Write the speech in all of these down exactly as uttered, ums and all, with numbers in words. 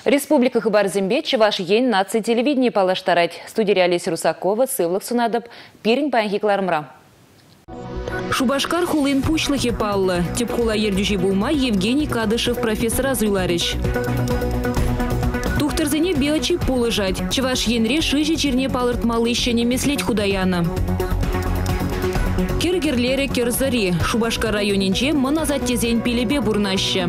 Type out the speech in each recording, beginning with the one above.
Республика Хабар-Зембе Чуваш ен наци телевидение палаштарать. Студия Олеся Русакова, Сывлық Сунадып, Пирин Панхиклармра. Шубашкар хулин пучлахи паллы. Тепхула ердюжи булма Евгений Кадышев, профессор Азуйларыч. Тухтарзене биочи полыжать. Чуваш енре шижи черне палырт малыща не меслеть худаяна. Киргерлере Кирзари. Шубашкар районинче маназат тезень пилебе бурнаща.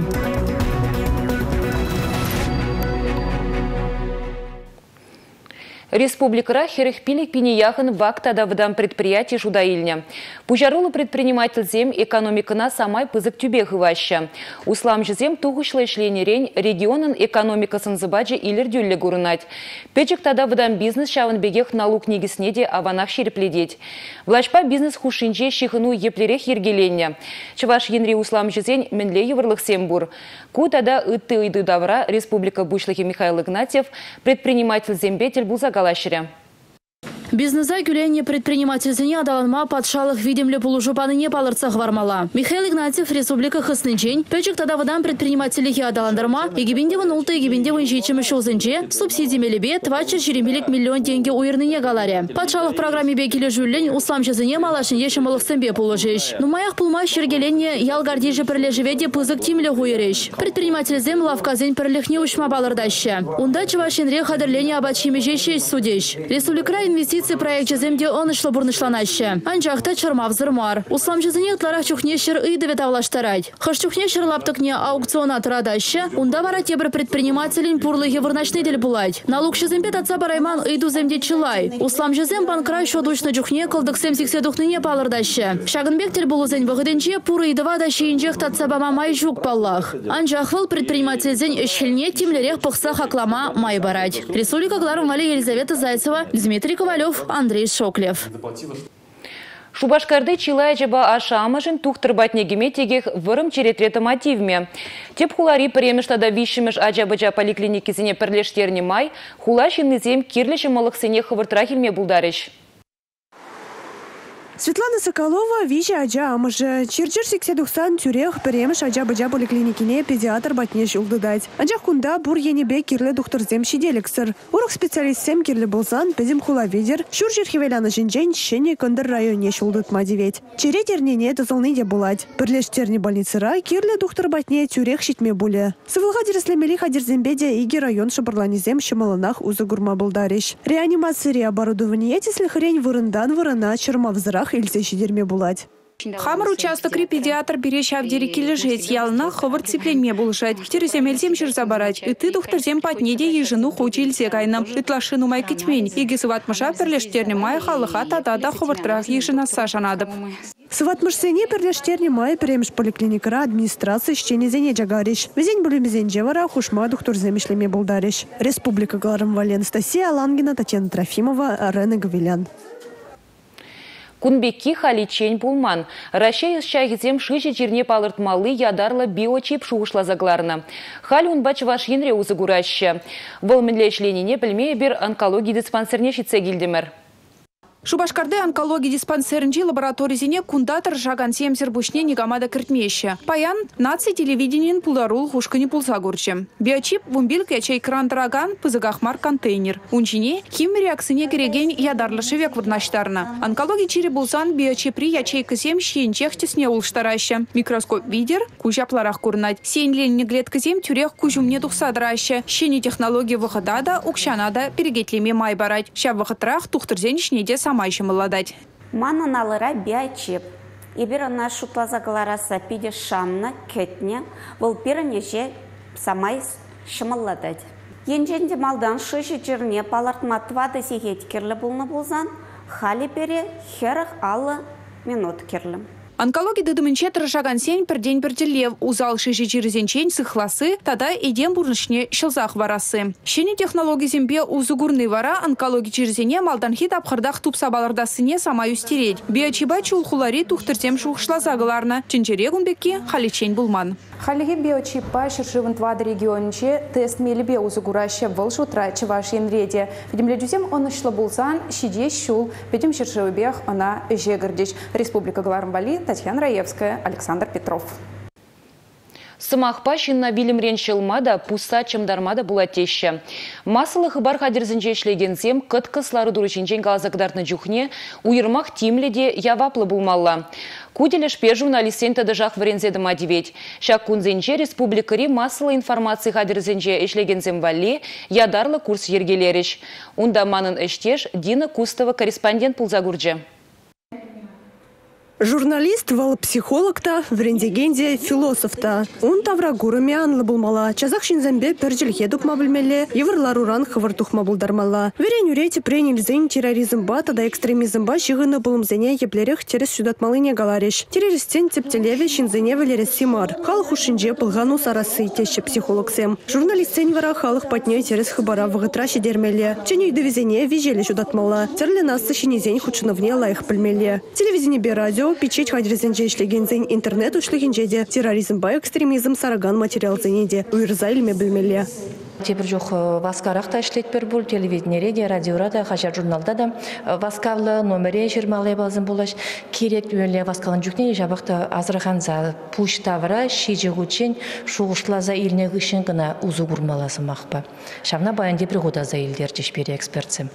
Республика херых пилик пинияхан вактада выдам предприятий жудаильня. Пужарулы предприниматель зем экономикана самай пызык тюбех ваща. Услам жезем тухушлы ишленерень регионын экономикасын зыбаджи илер дюлле гурынать. Печек тада выдам бизнес шавын бегех налуг негиснеде аванах шерепледеть. Влачпа бизнес хушинче шихыну еплерех ергелення. Чуваш енри услам жезень менле еврлых сембур. Ку тада ытты ыйды давра Республика Бушлахи Михаил Игнатьев предприниматель зембетель буза Галаширя. Бизнеса гуляние предприниматель зене адаланма подшалых видимле полужупаны не палырцах вармала. Михаил Игнатьев, Республика Хыснычень, печек тада выдам предпринимателей адаландарма, и гибиндеван улты и гибиндеван жичем шоузенче, субсидиями лебе, твача черемилик миллион деньги уирныне галаре. Подшалых программе бекили жюлень, услам жезене малашин ешемалых сэмбе полужещ. Но маях пулма шергеленне ялгардиже прилежеведе пызык тимле гуирещ. Предприниматель зем лавказень прилихне ушма балардаща. Ундача вашин рехадерлене обачими жещ судещ. Республика инвестиции проект жеземде он ишло бурнышланаща. Анчахта чарма взырмар. Услам жезене тларах чухнещер и доветавлаштарать. Хаш чухнещер лаптыкне аукциона традаща. Унда вара тебр предпринимателин пурлыхе вырначный дель булать. Налуг жезембе татса барайман иду земде чилай. Услам жезем банкрай шодучна чухне колдык семсиксе духныне палырдаща. Шагынбек тель булузень выгыденче пуры идова дащи инжех татса бама май жук паллах. Анчахвыл предприниматель зень эшхельне тимлерех пахса хаклама май барать. Республика Гларом Вали Елизавета Зайцева, Дмитрий Ковалев, Андрей Шоклев. Шубашкарды чилай жаба ашамышын тухтырбатне геметегех вырым черетрета мотивме. Теп хулари премештада вишимеш аджабаджа поликлиникизине перлештерни май, хулашинный зем кирлеші малықсыне хывыртрахилме булдарыш. Светлана Соколова, Вижа Аджа Амыжа, Черчер секседухсан тюрех, Перемеш Аджа Баджа поликлиникине педиатр батнеш улдыдать. Аджа Кунда, Бур Енебе, Кирле доктор Зем Шиделексер. Урок специалист Сем Кирле Болзан, Педим Хулавидер, Шуржер Хивеляна Жинджень, Щене Кондер районе шулдыт мадиветь. Черетернине это золныде булать. Перлештерни больницера, Кирле доктор батне тюрех щитме буле. Сывылхадер слемели хадер Зембеде, Иги район Шабарлани Зем, Шамаланах, Узагурма Болдариш. Реанимация оборудование, если хрень вырындан, вырына, черма взрах, или щедерме булать. Хамар участок педиатр береща в дереке лежит, ялна ховар цепленьме булшать. Тереземельзем забарать. И ты доктор зем патнеде и жену хочи ильзе кайнам. И тлашину май китмень. И гисыват маша перлештерни май халыха тата ховар трах ежина Саша надо. Сватмышсене перлештерни май премеш поликлиникара администрации щене зене джагариш. Везень были мизенджевара хушма доктор земишлеме булдариш. Республика Гларом Вали Анастасия Алангина, Татьяна Трофимова, Рена Гавилян. Кунбекки халичень пулман. Ращай шайгизем шиши черне палырт малы ядарла биочип шуышла загларна. Хали он бач ваш енре узагураща. Волменле шленине пельмея бир онкологии диспансерне шице гильдемер. Шубашкарды онкологии диспансернчи лабораторизине кундатор жаган семсер бушне негамада кыртмеща. Паян наци телевиденин пуларул хушкани пулсагурче. Биочип вумбилк ячей кран тараган пызыгахмар контейнер. Унчине хим реакцине кереген ядарлышевек вырнаштарна. Онкологии чири булсан биочипри ячей кызем щенчех тесне улштараща. Микроскоп видер кужапларах курнать. Сенлен неглет кызем тюрех кужумне тухсадраща. Щени технологии выходада укшанада перегетлеме май барать. Ща выходрах тухтырзенишне де сама еще молодать. Мана налыра биочип. Ибера нашу плазагалараса пиде шамна, кетня, волпиране же самай шамаладать. Енженде малдан шиши черне палартматвады сихет кирле булна булзан, хали бере херах алла минут кирлем. Онкология дыдымынче тырышаган сень пір день бірділев. Узал шиши чирізенчен сыхласы, тада идем бурнышне шылзах варасы. Щене технологии зембе узугурны вара онкология чирізене малданхит апхардах тупсабалардасыне самаю стереть. Биочиба чулхулари тухтыртем шухшлаза галарна. Ченчерегунбекки халичень булман. Халиге биочипа шыршывын твады регионче тест мелебе узугураща вылшу трачы ваш енреде. Видимледюзем он ишло булзан, щиде щул, петим шыршывыбех она жегардич. Республика Гларом Вали, Татьяна Раевская, Александр Петров. Сымақпа шинна билімрен шылмада, пуста чымдармада булатеща. Масылы хыбар хадерзінже ішлегензем, кыт кыслары дұрышынжен галазагдартны жүхне, уйырмақ тимледе яваплы булмалла. Куделеш пе журналистен тады жақ варензеді мадивет. Шак күнзенже республикари масылы информации хадерзінже ішлегензем валли, ядарлы курс ергелереш. Унда манын іштеш Дина Кустова корреспондент пулзагурджи. Журналист вал психолог-та, врендегенде философ-та. Он таврагурами анлы булмала. Чазах шинзамбе перджельхе дукма білмелі, еврлар уран хывыр тухма булдармала. Верен юрети пренельзен терроризм ба, тада экстремизм ба, шигыны булымзене еплерех терес сюдатмалыне галареш. Террористен тептелеве шинзене велерес симар. Халық ушинже пылгану сарасы теща психолог-сем. Журналистен вара халық патне терес хыбара вғытраши дермелі. Ченю довезене вижели сюдатмала. Терлі насты шинезен хучыновне лайх пілмелі. Телевизине бе радио печать хадерзенже ишлегензен интернет ушлегенжеде терроризм ба экстремизм сараган материал зенеде уйрза илме білмелі. Тепір жоқ васкарақта ішлет бір бұл, телевидениеде, радиорада, қажар журналда да васкавлы номере жирмалай балзын болаш. Керек өңле васкалын жүкне жабақты азырған за пуштавыра, шеже ғучен, шуғышлаза иліне ғышын ғына ұзы ғұрмаласы мақпа. Шамна баян депір ғуда за илдер жешпері экспертсім.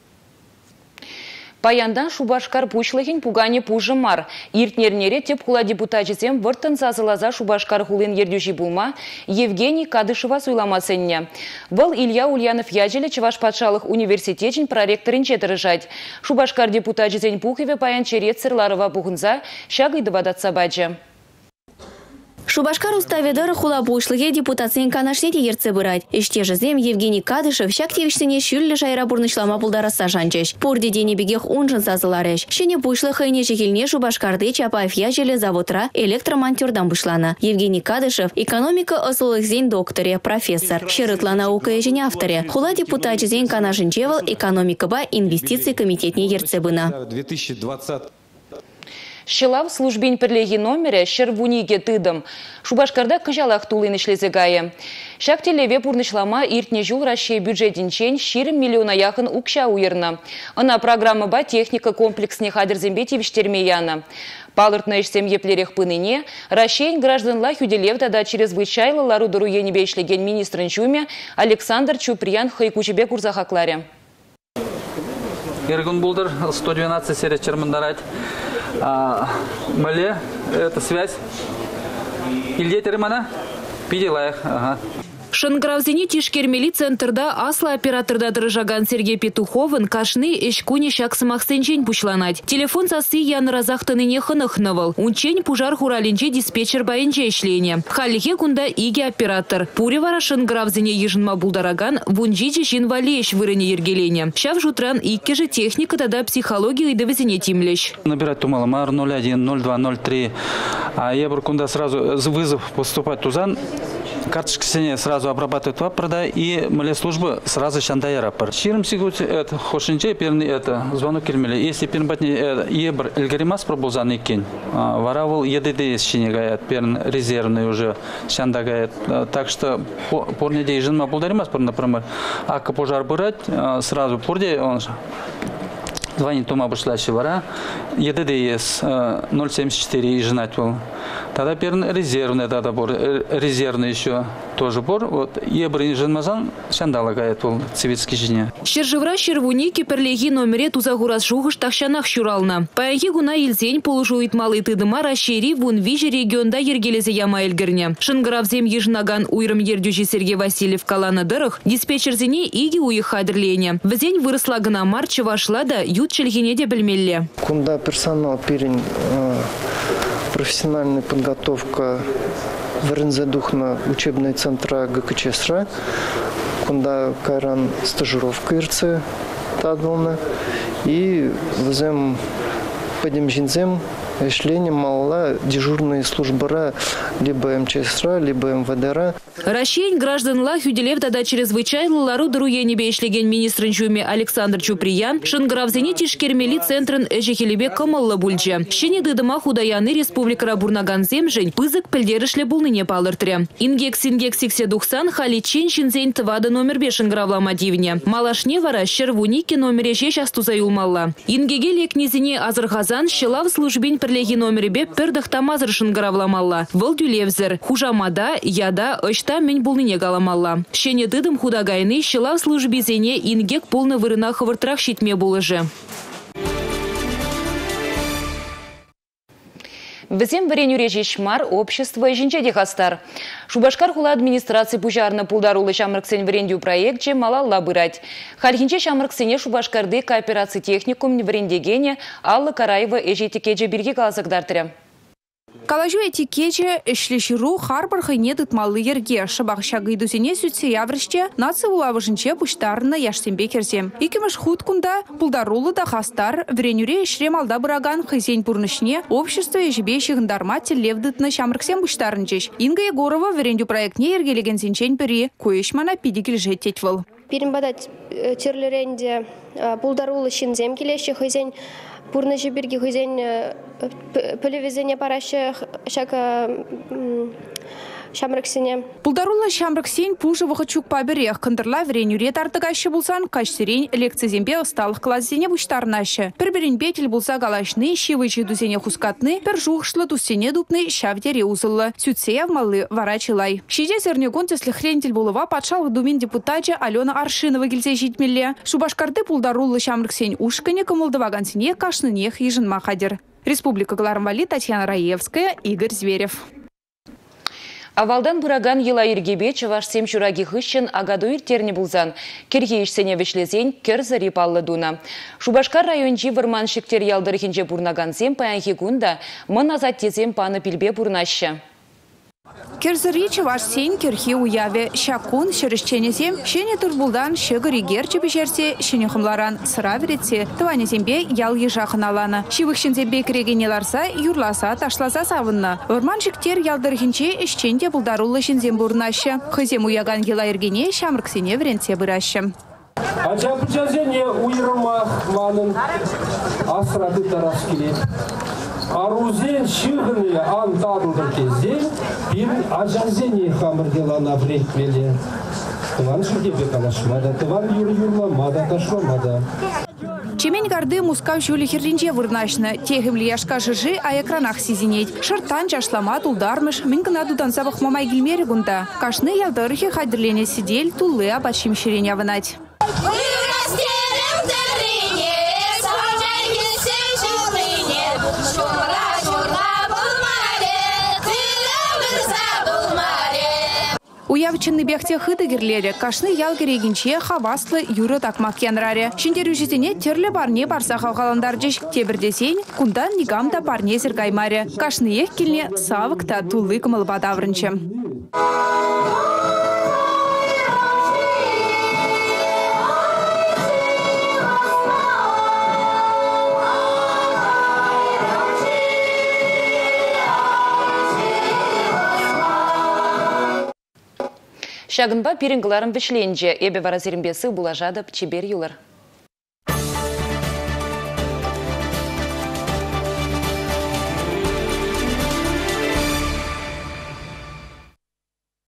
Паяндан Шубашкар пучлыхин пугане пужымар. Иртнернере теп хула депутатчизем выртын зазылаза Шубашкар хулын ердюжи булма Евгений Кадышева суйламасынне. Был Илья Ульянов яжелі Чуваш патшалық университетін проректорын четіріжать. Шубашкар депутатчизен пухеве паян черет сырларыва пухынза шагайды вадатса баджы. Шубашкар уставедары хула бушлыге депутациян канашнете ерце бырать. Иште жезем Евгений Кадышев шактевиштене шүллі жайра бурнышлама булдараса жанчеш. Порде дене бегех онжын сазылареш. Шене бушлы хайне жегелне Шубашкарды Чапаев яжелі заводра электромонтердан бушлана. Евгений Кадышев экономика осылых зен докторе, профессор. Шерытла наука ежене авторе. Хула депутатчизен канашынчевал экономика ба инвестиции комитетне ерце бына. Шылав службень перлеги номере шервуниге тыдым. Шубашкарда кыжалах тулын ишлезе гае. Шак телеве пурнышлама иртне жул Россия бюджетинчен ширым миллиона яхын укша уйырна. Она программа ба техника комплексне хадерзембе тивиштермеяна. Палыртна ишсем еплерех пыныне, Россия гражданла хюделев тада чрезвычайлы лару дыру енебе ишлеген министрын чуме Александр Чуприян хайкучебе курзахакларе. Иргун Булдер, сто двенадцать серия Чермандарать. А, Мале, это связь. Илья Теремана, пиделаях. Ага. Шангравзине тишкермели центрда асла операторда дырыжаган Сергей Петуховын кашны эшкуне шаксымах сенчен пучланать. Телефон сасы ян разахтаныне хынахнывал. Унчень пужар хуралинче диспетчер байынче эшлене. Халихе кунда иге оператор. Пуревара Шангравзине ежинма булдараган вунжичи жин валеш вырыне ергелене. Шав жутран икке же техника тада психология и довезене тимлеш. Набирать тумаламар ноль один, ноль два, ноль три. А я кунда сразу вызов поступать тузан. Карточка сене сразу обрабатывает вопрода и мале службы сразу шандая рапор. Ширм сигут это хошинче перный это звонок кермели. Если пернбатни ебр эльгаримас пробузан икин. Варавул едды сине гаят перн резервный уже шанда гаят. Так что порне дейжин ма булдаримас пор например. А пожар брать сразу порде он звонит тума бушлащи вара. Едды ноль семьдесят четыре и женать был. Тогда перн резервный, тогда бор, резервный еще тоже бор. Вот ебрин женмазан шандала гает был цивильский жене. Шержевра шервуники перлеги номере тузагурас жугыш тахшанах щурална. Паяги гуна илзень полужует малый тыдыма расшири вун вижи регионда ергелезе яма эльгерне. Шангравзем ежнаган уйрым ердюжи Сергей Васильев калана дырых диспетчер зене иги уехадерлене. Взень выросла гана марча вашла да ют чельгенеде бельмелле. Кунда персонал перень профессиональная подготовка в Рензедухна учебные центра ГКЧСР, куда кайран стажировка ИРЦ тадвална и взем подем жинзем шление мало дежурные службы либо МЧСР, либо МВДР. Ращень граждан ла хюделев тада чрезвычайлы лару дыруенебе ишлеген министрын чуме Александр Чуприян Шангравзине тишкермели центрын эжехелебе кымыллы бульче. Шене дыдыма худаяны республикара бурнаган земжень пызык пілдерішле булныне палыртре. Ингекс ингекс сиксе духсан хали чен шинзень тывады номер бе Шангравлама дивне. Малашне вара шервуники номере шеш астузаюлмалла. Ингеге лекнезине азырхазан шылав службень пірлегі номері бе пірдік тамазыршын ғыравламалла. Выл дүлевзір. Хужамада, яда, ұшта мен бұлныне галамалла. Шене дыдым худагайны шыла службезене ингек полны вырына хывыртырақ шитме болыжы. Візем варенюре жешмар общество жинчеде хастар. Шубашкар хула администрации пужарны пулдарулы шамрыксен варендю проект же малалла бырать. Хальхинче шамрыксене Шубашкарды кооперации техникум варендегене Алла Караева эжетикеже бирге каласагдартыры. Калажу этикече эшлеширу харбар хайне дытмалы ерге шабах шагыйдузене сүтсе яврышче нация улавышынче пуштарына яшсембе керсем. Икимеш худ кунда пулдарулы да хастар вренюре эшрем алда бұраган хайзень пурнышне общество ежебе шығындарма телевдытны шамрыксем пуштарынчеш. Инга Егорова врендю проектне ергелеген сенчен пери коешмана пидикіл жеттетвыл. Перембадать терлеренде пулдарулы шинзем келеші хайзень Пурны жіберге хүзен пөлевезене парашы шака шамрыксене. Пулдарула шамрыксен пулжы вахачук паберех кындырла вренюре тартыгашы булсан кашсерен лекцизембе ысталық классене буштарнашы. Пір-бірін бетел булса галашны, шивычы дузене хускатны, пір жуғышлы тустене дупны шавдере узылы. Сүтсе явмалы варачылай. Шиде зернегон теслі хрентел булыва патшалық думен депутатчы Алена Аршинова келзе житмелле. Шубашкарды пулдарулы шамрыксен ушкане кымылдывагансене кашнынех ежынма хадер. Республика Гларамвали, Татьяна Раевская, Игорь Зверев. Авалдан бұраган ела ергебе чаваш сем чураги хыщен агаду иртерне булзан. Керге ишсене вешлезен керзі рипаллы дуна. Шубашкар райончи вырман шектер ялдырхинче бурнаган сем паянхи гунда мын азат тезем паны пилбе бурнаща. Керзери чаваш сен керхи уяве шакун шерещенесем шене турбулдан шыгыр игерче бешерсе шене хымларан сыра веретсе тыванезембе ял ежахын аланы. Шивықшынзембе керегенеларса юрласа ташласа савынна. Орманшиктер ялдырхинче ишченде булдарулы шынзем бурнашы. Хызем уяган ела ергене шамрыксене веренсе бырашы. Ачапычазене уйрымах манын асраты тарас келет. Арузен шыгыны антадылдыр кезде бір ажазене хамырделана бретмеле. Тыван шырдебе калашмада, тыван юр-юрламада, ташламада. Чемень гарды мускав жюли херринже вырнашны. Техим лияшка жыжы а экранах сизинеть. Шыртан чашлама тулдармыш, мингына дудан сабах мамай гильмери гунда. Кашны ялдырхи хайдырлене сидель тулы абачим ширеня вынать. Уявчынны бехте хыды герлере, кашны ял керегінче хаваслы юры такмак янраре. Шиндер үжетіне терлі барне барса хавғаландар жеш. Тебірдесен, кундан нигамда барне зіргаймаре. Кашны ех келіне савықта тулы кымылба даврынчы. Шагынба пирингларын бішленже, эбе варазерімбесі бұлажадып чебер юлар.